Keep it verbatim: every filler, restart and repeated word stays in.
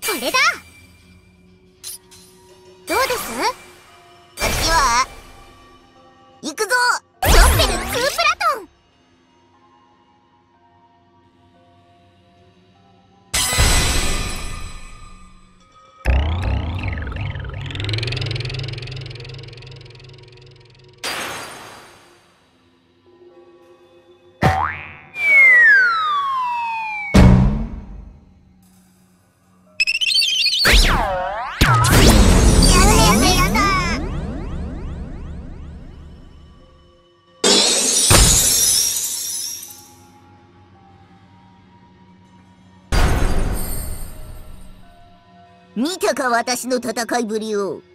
これだ。どうです？こっちは行くぞ。ドッペルツープラトン。見たか私の戦いぶりを。